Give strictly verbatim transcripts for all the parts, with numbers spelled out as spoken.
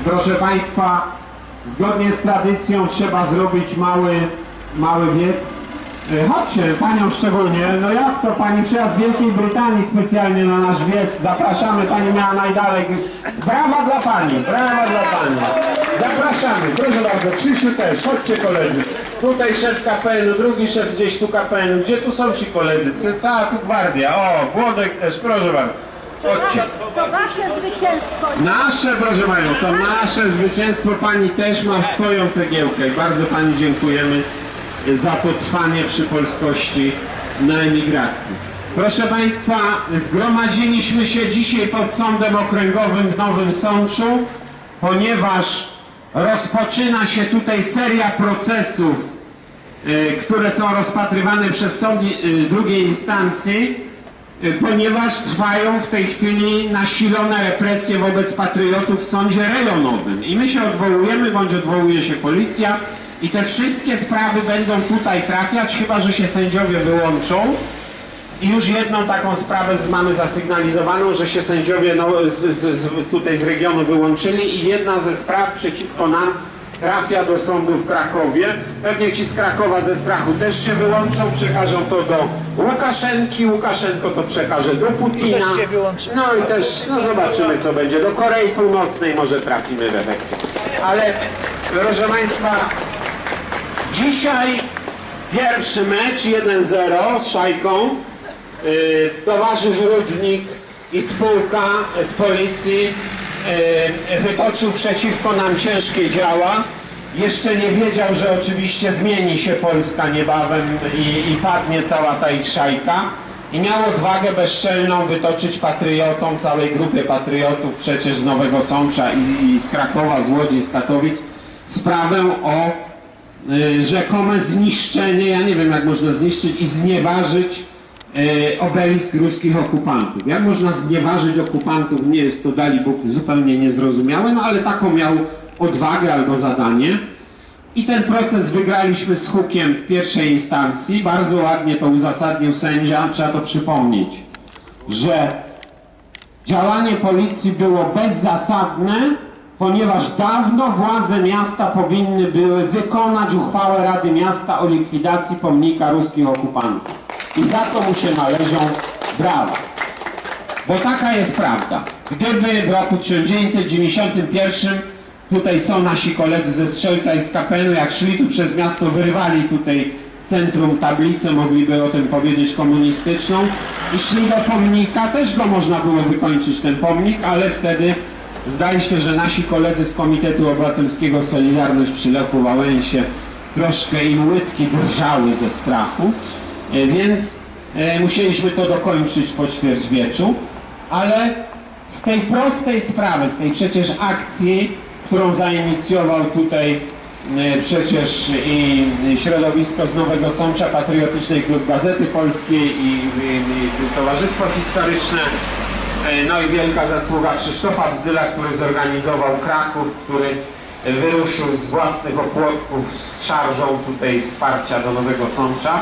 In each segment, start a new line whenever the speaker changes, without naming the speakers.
Proszę Państwa, zgodnie z tradycją trzeba zrobić mały, mały wiec. Chodźcie, Panią szczególnie. No jak to Pani przyjazd z Wielkiej Brytanii specjalnie na nasz wiec. Zapraszamy, Pani miała najdalej. Brawa dla Pani, brawa dla Pani. Zapraszamy, proszę bardzo, Krzysiu też, chodźcie koledzy. Tutaj szef K P N-u, drugi szef gdzieś tu K P N-u. Gdzie tu są ci koledzy? To jest cała tu gwardia. O, Włodek też, proszę bardzo. Chodźcie.
To wasze zwycięstwo.
Nasze, proszę Panią, to nasze zwycięstwo. Pani też ma swoją cegiełkę. Bardzo Pani dziękujemy za potrwanie przy polskości na emigracji. Proszę Państwa, zgromadziliśmy się dzisiaj pod Sądem Okręgowym w Nowym Sączu, ponieważ rozpoczyna się tutaj seria procesów, y, które są rozpatrywane przez sąd y, drugiej instancji, y, ponieważ trwają w tej chwili nasilone represje wobec patriotów w sądzie rejonowym. I my się odwołujemy, bądź odwołuje się policja, i te wszystkie sprawy będą tutaj trafiać, chyba że się sędziowie wyłączą. I już jedną taką sprawę z, mamy zasygnalizowaną, że się sędziowie no, z, z, z, tutaj z regionu wyłączyli i jedna ze spraw przeciwko nam trafia do sądu w Krakowie. Pewnie ci z Krakowa ze strachu też się wyłączą, przekażą to do Łukaszenki, Łukaszenko to przekaże do Putina. No i też, no zobaczymy co będzie. Do Korei Północnej może trafimy w efekcie. Ale proszę Państwa, dzisiaj pierwszy mecz jeden zero z Szajką. Yy, towarzysz Rudnik i spółka z policji yy, wytoczył przeciwko nam ciężkie działa. Jeszcze nie wiedział, że oczywiście zmieni się Polska niebawem i, i padnie cała ta ich szajka. I miał odwagę bezczelną wytoczyć patriotom, całej grupie patriotów przecież z Nowego Sącza i, i z Krakowa, z Łodzi, z Katowic, sprawę o yy, rzekome zniszczenie, ja nie wiem jak można zniszczyć i znieważyć obelisk ruskich okupantów. Jak można znieważyć okupantów, nie jest to dalibóg zupełnie niezrozumiałe, no ale taką miał odwagę albo zadanie. I ten proces wygraliśmy z hukiem w pierwszej instancji. Bardzo ładnie to uzasadnił sędzia, trzeba to przypomnieć, że działanie policji było bezzasadne, ponieważ dawno władze miasta powinny były wykonać uchwałę Rady Miasta o likwidacji pomnika ruskich okupantów. I za to mu się należą brawa. Bo taka jest prawda. Gdyby w roku tysiąc dziewięćset dziewięćdziesiątym pierwszym tutaj są nasi koledzy ze Strzelca i z K P N-u, jak szli tu przez miasto, wyrwali tutaj w centrum tablicę, mogliby o tym powiedzieć, komunistyczną i szli do pomnika, też go można było wykończyć ten pomnik, ale wtedy zdaje się, że nasi koledzy z Komitetu Obywatelskiego Solidarność przy Lechu Wałęsie troszkę im łydki drżały ze strachu. Więc e, musieliśmy to dokończyć po ćwierćwieczu, ale z tej prostej sprawy, z tej przecież akcji, którą zainicjował tutaj e, przecież i środowisko z Nowego Sącza, Patriotyczny Klub Gazety Polskiej i, i, i Towarzystwo Historyczne, e, no i wielka zasługa Krzysztofa Bzdyla, który zorganizował Kraków, który wyruszył z własnych opłotków z szarżą tutaj wsparcia do Nowego Sącza.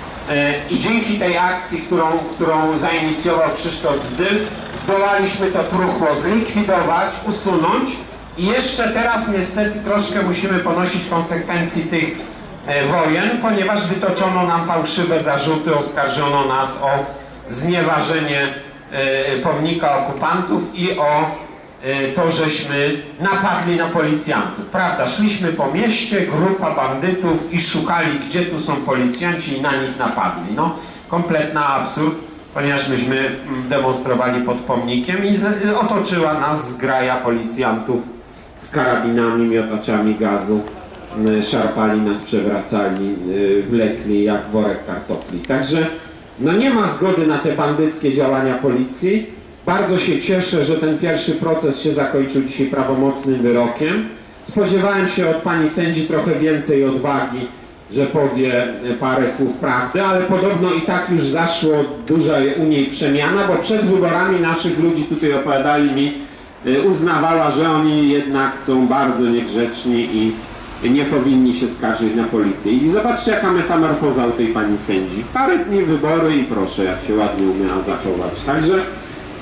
I dzięki tej akcji, którą, którą zainicjował Krzysztof Bzdyl, zdołaliśmy to truchło zlikwidować, usunąć i jeszcze teraz niestety troszkę musimy ponosić konsekwencji tych e, wojen, ponieważ wytoczono nam fałszywe zarzuty, oskarżono nas o znieważenie e, pomnika okupantów i o to, żeśmy napadli na policjantów. Prawda, szliśmy po mieście, grupa bandytów i szukali, gdzie tu są policjanci i na nich napadli. No, kompletny absurd, ponieważ myśmy demonstrowali pod pomnikiem i otoczyła nas zgraja policjantów z karabinami, miotaczami gazu, szarpali nas, przewracali, wlekli jak worek kartofli. Także no nie ma zgody na te bandyckie działania policji. Bardzo się cieszę, że ten pierwszy proces się zakończył dzisiaj prawomocnym wyrokiem. Spodziewałem się od pani sędzi trochę więcej odwagi, że powie parę słów prawdy, ale podobno i tak już zaszło duża u niej przemiana, bo przed wyborami naszych ludzi tutaj opowiadali mi, uznawała, że oni jednak są bardzo niegrzeczni i nie powinni się skarżyć na policję. I zobaczcie, jaka metamorfoza u tej pani sędzi. Parę dni wybory i proszę, jak się ładnie umiała zachować. Także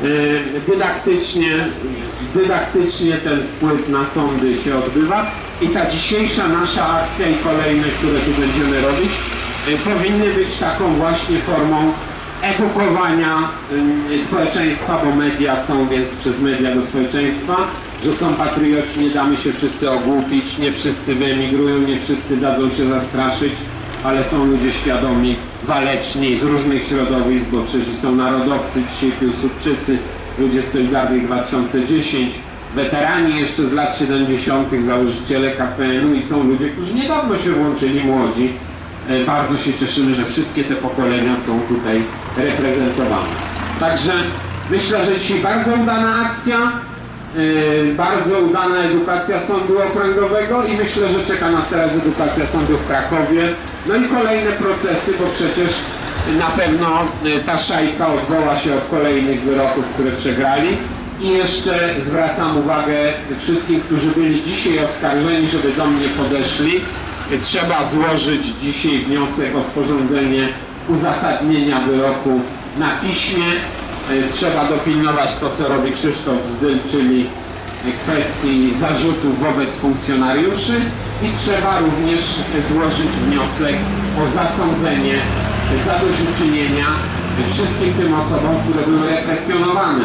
dydaktycznie, dydaktycznie ten wpływ na sądy się odbywa i ta dzisiejsza nasza akcja i kolejne, które tu będziemy robić, powinny być taką właśnie formą edukowania społeczeństwa, bo media są, więc przez media do społeczeństwa, że są patrioci, nie damy się wszyscy ogłupić, nie wszyscy wyemigrują, nie wszyscy dadzą się zastraszyć, ale są ludzie świadomi, waleczni z różnych środowisk, bo przecież są narodowcy, dzisiaj Piłsudczycy, ludzie z Solidarnych dwa tysiące dziesięć, weterani jeszcze z lat siedemdziesiątych, założyciele K P N u i są ludzie, którzy niedawno się włączyli, młodzi. Bardzo się cieszymy, że wszystkie te pokolenia są tutaj reprezentowane. Także myślę, że dzisiaj bardzo udana akcja, yy, bardzo udana edukacja Sądu Okręgowego i myślę, że czeka nas teraz edukacja sądu w Krakowie. No i kolejne procesy, bo przecież na pewno ta szajka odwoła się od kolejnych wyroków, które przegrali. I jeszcze zwracam uwagę wszystkim, którzy byli dzisiaj oskarżeni, żeby do mnie podeszli. Trzeba złożyć dzisiaj wniosek o sporządzenie uzasadnienia wyroku na piśmie. Trzeba dopilnować to, co robi Krzysztof Zdyl, czyli kwestii zarzutów wobec funkcjonariuszy i trzeba również złożyć wniosek o zasądzenie zadośćuczynienia wszystkim tym osobom, które były represjonowane.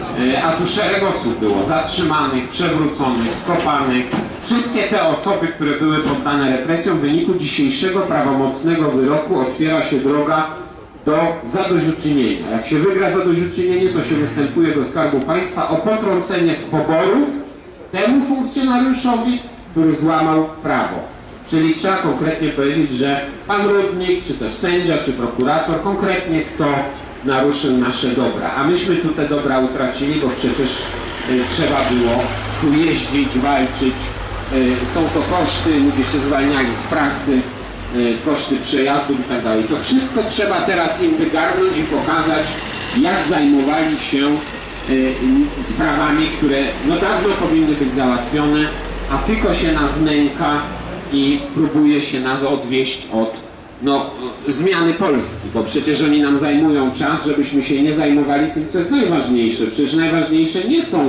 A tu szereg osób było zatrzymanych, przewróconych, skopanych. Wszystkie te osoby, które były poddane represjom, w wyniku dzisiejszego prawomocnego wyroku otwiera się droga do zadośćuczynienia. Jak się wygra zadośćuczynienie, to się występuje do Skarbu Państwa o potrącenie z poborów temu funkcjonariuszowi, który złamał prawo. Czyli trzeba konkretnie powiedzieć, że pan Rudnik, czy też sędzia, czy prokurator, konkretnie kto naruszył nasze dobra. A myśmy tu te dobra utracili, bo przecież y, trzeba było tu jeździć, walczyć. Y, są to koszty, ludzie się zwalniali z pracy, y, koszty przejazdów i tak dalej. To wszystko trzeba teraz im wygarnąć i pokazać, jak zajmowali się y, sprawami, które no dawno powinny być załatwione, a tylko się nas nęka i próbuje się nas odwieść od no, zmiany Polski, bo przecież oni nam zajmują czas, żebyśmy się nie zajmowali tym, co jest najważniejsze. Przecież najważniejsze nie są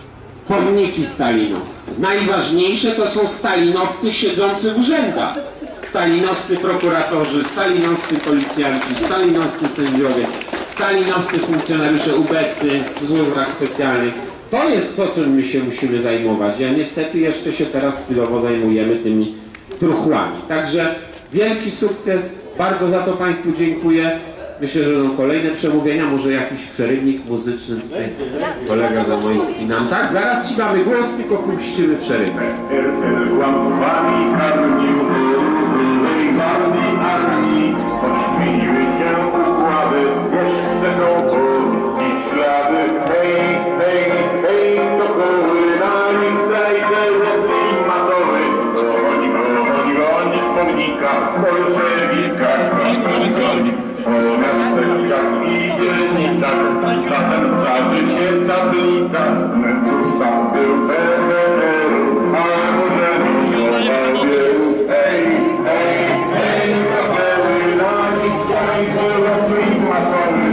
pomniki stalinowskie. Najważniejsze to są stalinowcy siedzący w urzędach. Stalinowscy prokuratorzy, stalinowscy policjanci, stalinowscy sędziowie, stalinowscy funkcjonariusze ubecy w służbach specjalnych. To jest to, czym my się musimy zajmować. A niestety jeszcze się teraz chwilowo zajmujemy tymi truchłami. Także wielki sukces, bardzo za to Państwu dziękuję. Myślę, że będą kolejne przemówienia, może jakiś przerywnik muzyczny tutaj kolega Zamojski nam. Tak, zaraz Ci damy głos, tylko puścimy przerywek.
Kłamstwami karmił byłej bardziej armii, odśmieniły się układy, jeszcze są polskie ślady. Hej, hej, hej, co kołynali w strajce łotwi matowy, goni, goni, goni z pomnika, bolszewika, goni, goni. Po miasteczkach i dzielnicach czasem zdarzy się tablica. Cóż tam był P R L, a może głosował wielu. Hej, hej, hej, zapeły na nich tańce łatwy matowy.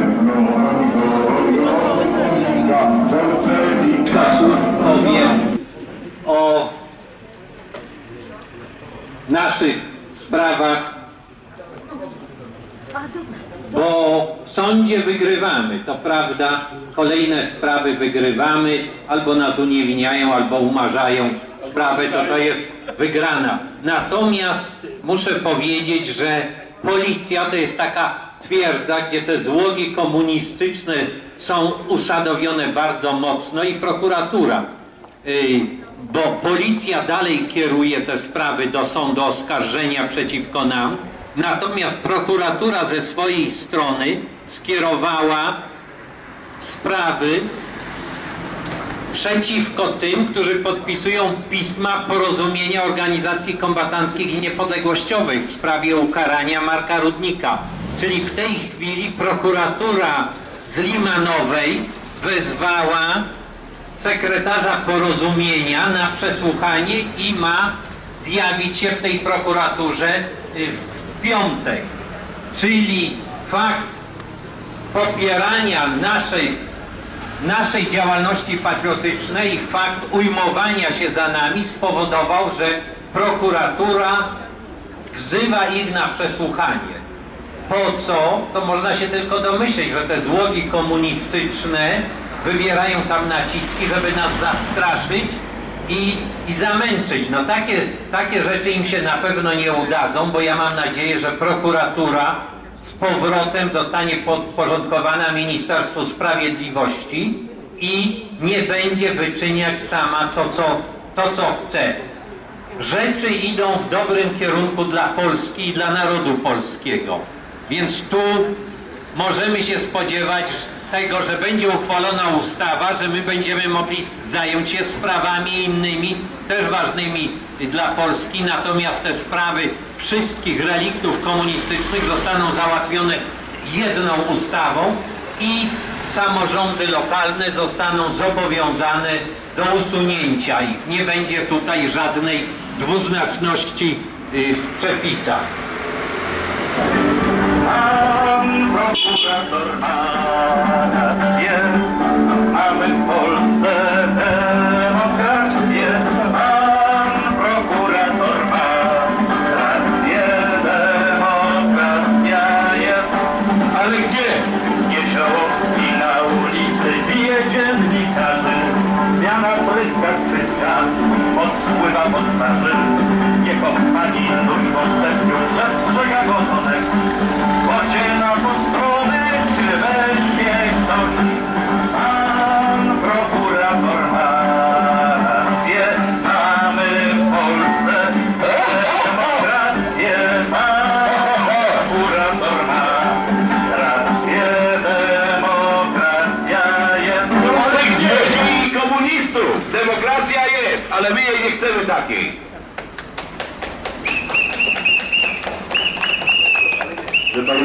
Kilka słów powiem o naszych sprawach, bo w sądzie wygrywamy, to prawda, kolejne sprawy wygrywamy, albo nas uniewinniają, albo umarzają sprawę, to to jest wygrana. Natomiast muszę powiedzieć, że policja to jest taka twierdza, gdzie te złogi komunistyczne są usadowione bardzo mocno i prokuratura, bo policja dalej kieruje te sprawy do sądu oskarżenia przeciwko nam. Natomiast prokuratura ze swojej strony skierowała sprawy przeciwko tym, którzy podpisują pisma porozumienia organizacji kombatanckich i niepodległościowych w sprawie ukarania Marka Rudnika. Czyli w tej chwili prokuratura z Limanowej wezwała sekretarza porozumienia na przesłuchanie i ma zjawić się w tej prokuraturze w piątek. Czyli fakt popierania naszej naszej działalności patriotycznej i fakt ujmowania się za nami spowodował, że prokuratura wzywa ich na przesłuchanie. Po co? To można się tylko domyśleć, że te złogi komunistyczne wywierają tam naciski, żeby nas zastraszyć i, i zamęczyć. No takie, takie rzeczy im się na pewno nie udadzą, bo ja mam nadzieję, że prokuratura z powrotem zostanie podporządkowana Ministerstwu Sprawiedliwości i nie będzie wyczyniać sama to, co, to, co chce. Rzeczy idą w dobrym kierunku dla Polski i dla narodu polskiego. Więc tu możemy się spodziewać tego, że będzie uchwalona ustawa, że my będziemy mogli zająć się sprawami innymi, też ważnymi dla Polski, natomiast te sprawy wszystkich reliktów komunistycznych zostaną załatwione jedną ustawą i samorządy lokalne zostaną zobowiązane do usunięcia ich. Nie będzie tutaj żadnej dwuznaczności w przepisach.
Pan prokurator ma rację, mamy w Polsce demokrację. Pan prokurator ma rację, demokracja jest.
Ale gdzie?
Niesiołowski na ulicy bije dziennikarzy, miana pryska stryska, pot spływa po twarzy. Niech pani duszą w sercu przestrzega gotonek, bocie na tą stronę, czy weźmie ktoś. Pan prokurator ma rację, mamy w Polsce demokrację. Pan prokurator ma rację, demokracja jest.
Ale gdzie? I komunistów! Demokracja jest, ale my jej nie chcemy takiej. Że pan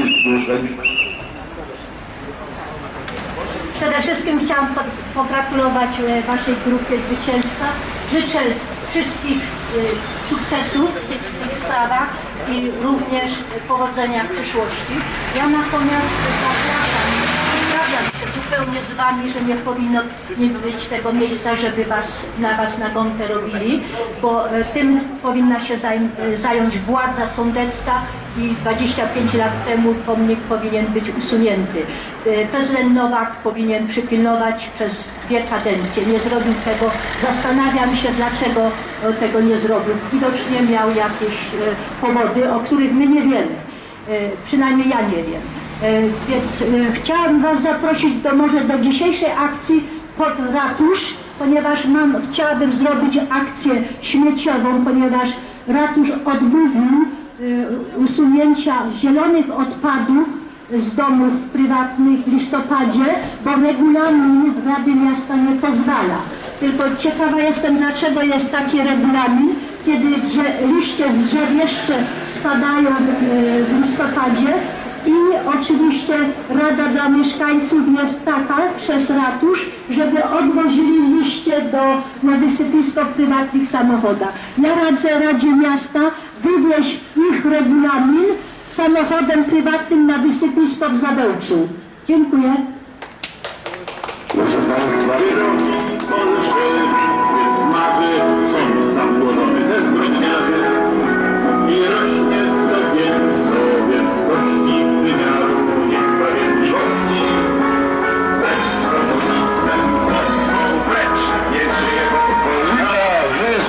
Przede wszystkim chciałam po- pogratulować e, Waszej grupie zwycięstwa. Życzę wszystkich e, sukcesów w tych, w tych sprawach i również powodzenia w przyszłości. Ja natomiast zapraszam, zgadzam się zupełnie z Wami, że nie powinno nie być tego miejsca, żeby was, na Was nagonkę robili, bo e, tym powinna się zaj- e, zająć władza sądecka i dwadzieścia pięć lat temu pomnik powinien być usunięty. E, Prezydent Nowak powinien przypilnować przez dwie kadencje. Nie zrobił tego. Zastanawiam się, dlaczego e, tego nie zrobił. Widocznie miał jakieś e, powody, o których my nie wiemy. E, Przynajmniej ja nie wiem. E, Więc e, chciałam Was zaprosić do, może do dzisiejszej akcji pod ratusz, ponieważ mam, chciałabym zrobić akcję śmieciową, ponieważ ratusz odmówił y, usunięcia zielonych odpadów z domów prywatnych w listopadzie, bo regulamin Rady Miasta nie pozwala. Tylko ciekawa jestem, dlaczego jest taki regulamin, kiedy drze, liście z drzew jeszcze spadają y, w listopadzie. I oczywiście rada dla mieszkańców jest taka przez ratusz, żeby odwozili liście do, na wysypisko w prywatnych samochodach. Ja radzę Radzie Miasta wywieźć ich regulamin samochodem prywatnym na wysypisko w Zabełczu. Dziękuję.
Proszę Państwa, kierownik bolszewicki smaży, sąd sam złożony ze zbrodniarzy i rośnie stopień sowieckości, wymiaru niesprawiedliwości. Lecz z komunistem, z Moskwą precz, nie żyje Polska. Wiesz.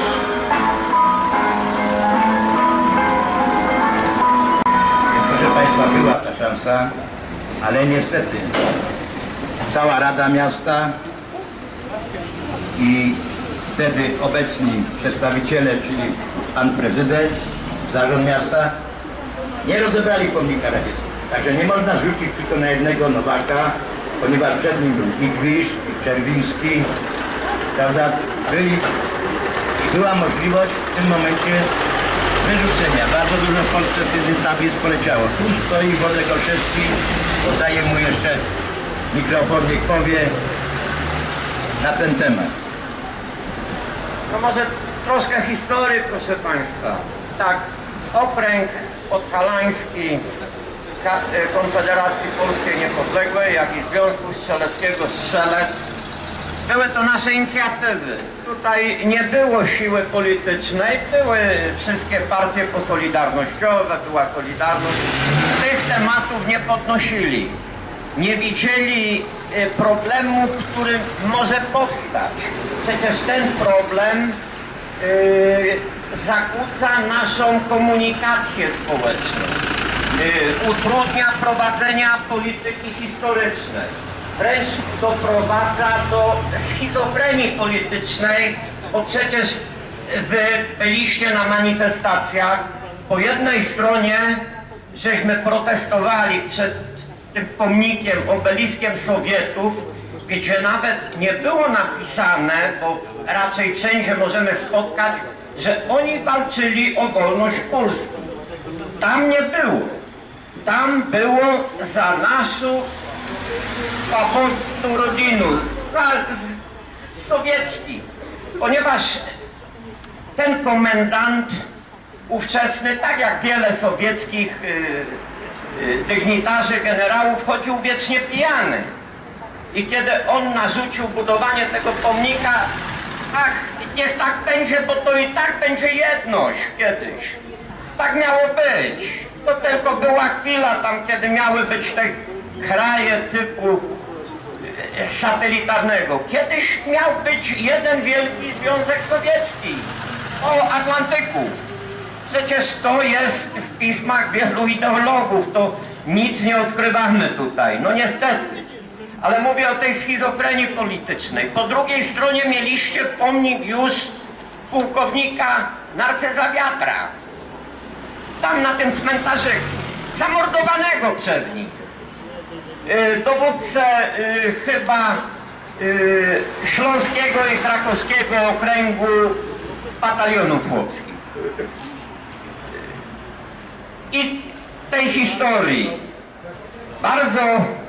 Proszę Państwa, była ta szansa, ale niestety cała Rada Miasta i wtedy obecni przedstawiciele, czyli pan prezydent, zarząd miasta, nie rozebrali pomnika radzieckiego. Także nie można rzucić tylko na jednego Nowaka, ponieważ przed nim był i Gwisz, i Czerwiński, prawda? Byli, była możliwość w tym momencie wyrzucenia. Bardzo dużo w Polsce wtedy tablic poleciało. Tu stoi Wodek Olszewski, oddaję mu jeszcze mikrofon, niech powie na ten temat.
No może troszkę historii, proszę Państwa. Tak, okręg podhalański Ka- Konfederacji Polskiej Niepodległej, jak i Związku Strzeleckiego Strzelec były to nasze inicjatywy. Tutaj nie było siły politycznej, były wszystkie partie posolidarnościowe, była Solidarność. Tych tematów nie podnosili. Nie widzieli problemu, który może powstać. Przecież ten problem yy, zakłóca naszą komunikację społeczną. Yy, utrudnia prowadzenia polityki historycznej. Wręcz doprowadza do schizofrenii politycznej, bo przecież wy byliście na manifestacjach. Po jednej stronie żeśmy protestowali przed tym pomnikiem, obeliskiem Sowietów, gdzie nawet nie było napisane, bo raczej wszędzie możemy spotkać, że oni walczyli o wolność Polski. Tam nie było. Tam było za naszą swobodną rodzinę, za z, sowiecki. Ponieważ ten komendant ówczesny, tak jak wiele sowieckich y, y, dygnitarzy, generałów, chodził wiecznie pijany. I kiedy on narzucił budowanie tego pomnika, ach, niech tak będzie, bo to i tak będzie jedność kiedyś. Tak miało być. To tylko była chwila tam, kiedy miały być te kraje typu satelitarnego. Kiedyś miał być jeden wielki Związek Sowiecki o Atlantyku. Przecież to jest w pismach wielu ideologów, to nic nie odkrywamy tutaj, no niestety. Ale mówię o tej schizofrenii politycznej. Po drugiej stronie mieliście pomnik już pułkownika Narceza Wiatra. Tam na tym cmentarzyku, zamordowanego przez nich. Yy, dowódcę yy, chyba yy, Śląskiego i Krakowskiego Okręgu Batalionów Chłopskich. I tej historii bardzo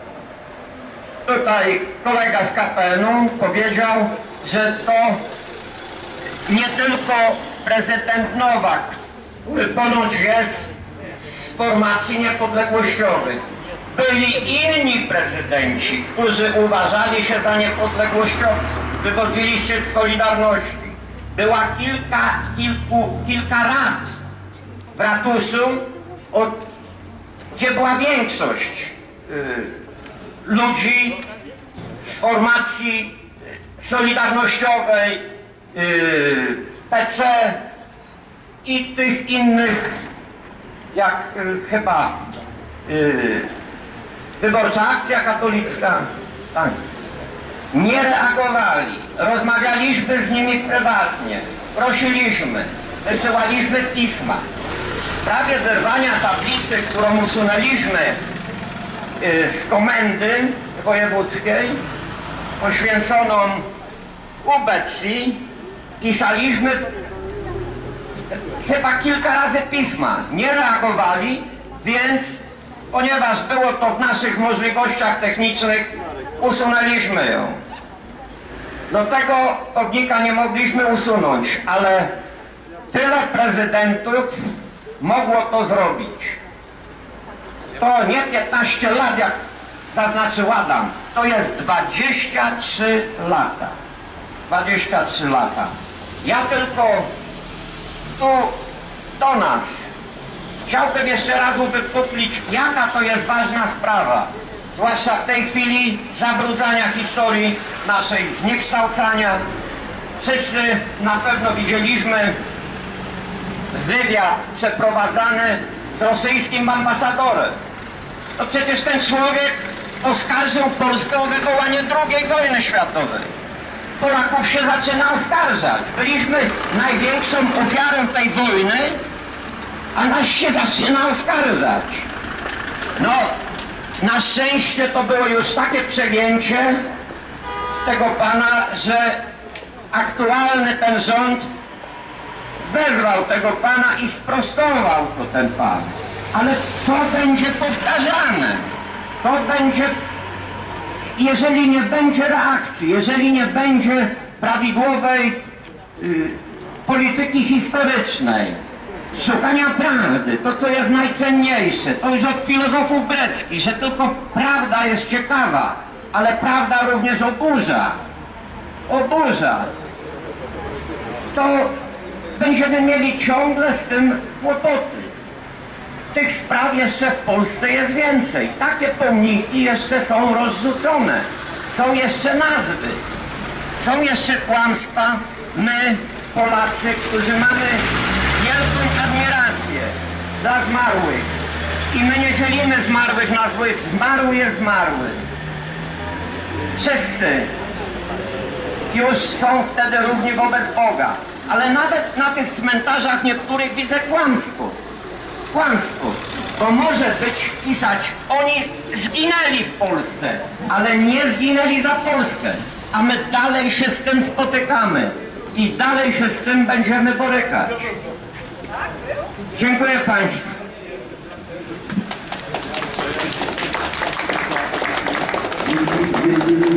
tutaj kolega z K P N u powiedział, że to nie tylko prezydent Nowak, który ponoć jest z formacji niepodległościowych. Byli inni prezydenci, którzy uważali się za niepodległościowców. Wywodziliście z Solidarności. Była kilka, kilku, kilka rad w ratuszu, od, gdzie była większość y, ludzi z formacji solidarnościowej, y, P C i tych innych, jak y, chyba y, Wyborcza Akcja Katolicka. Tak. Nie reagowali. Rozmawialiśmy z nimi prywatnie. Prosiliśmy. Wysyłaliśmy pisma. W sprawie wyrwania tablicy, którą usunęliśmy y, z komendy wojewódzkiej, poświęconą ubecji, pisaliśmy chyba kilka razy pisma. Nie reagowali, więc ponieważ było to w naszych możliwościach technicznych, usunęliśmy ją. Do tego pomnika nie mogliśmy usunąć, ale tyle prezydentów mogło to zrobić. To nie piętnaście lat, jak zaznaczył Adam, to jest dwadzieścia trzy lata. dwadzieścia trzy lata. Ja tylko tu do nas chciałbym jeszcze raz uwypuklić, jaka to jest ważna sprawa, zwłaszcza w tej chwili zabrudzania historii naszej, zniekształcania. Wszyscy na pewno widzieliśmy wywiad przeprowadzany z rosyjskim ambasadorem. To przecież ten człowiek oskarżył Polskę o wywołanie drugiej wojny światowej. Polaków się zaczyna oskarżać. Byliśmy największą ofiarą tej wojny, a nas się zaczyna oskarżać. No, na szczęście to było już takie przegięcie tego pana, że aktualny ten rząd wezwał tego pana i sprostował to ten pan. Ale to będzie powtarzane. To będzie, jeżeli nie będzie reakcji, jeżeli nie będzie prawidłowej y, polityki historycznej, szukania prawdy, to co jest najcenniejsze, to już od filozofów greckich, że tylko prawda jest ciekawa, ale prawda również oburza. oburza, to będziemy mieli ciągle z tym kłopoty. Tych spraw jeszcze w Polsce jest więcej. Takie pomniki jeszcze są rozrzucone. Są jeszcze nazwy. Są jeszcze kłamstwa. My, Polacy, którzy mamy wielką admirację dla zmarłych. I my nie dzielimy zmarłych na złych. Zmarły jest zmarły. Wszyscy już są wtedy równi wobec Boga. Ale nawet na tych cmentarzach niektórych widzę kłamstwo. Kłamstwo. Bo może być pisać, oni zginęli w Polsce, ale nie zginęli za Polskę. A my dalej się z tym spotykamy. I dalej się z tym będziemy borykać. Dziękuję Państwu.
Wielki